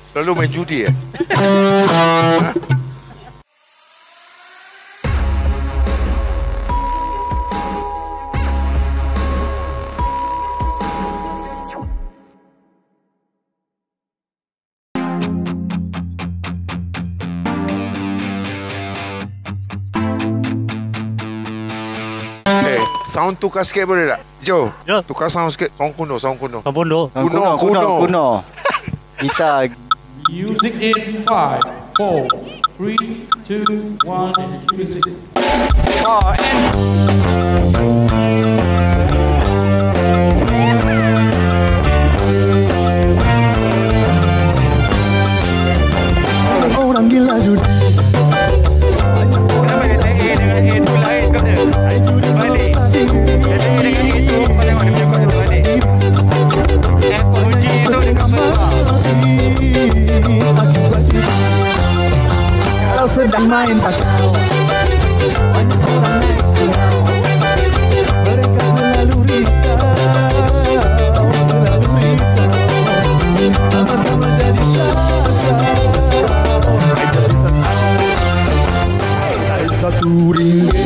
Selalu main judi ya? Sound tukar sikit boleh tak? Jo, Ya. tukar sound sikit. Sound kuno. Kampung Kuno. Kita Music in 5, 4, 3, 2, 1, and music. Orang gila judi. Kenapa kata A dengan A tu lain kau dia? Balik. Kata A dengan A tu kau tengok dia punya kau tu balik. Uji tu dekat besar. Kalau sedang main pasal banyak orang naik kurau. Mereka selalu risau. Sama-sama jadi sasau. Saya satu ringgit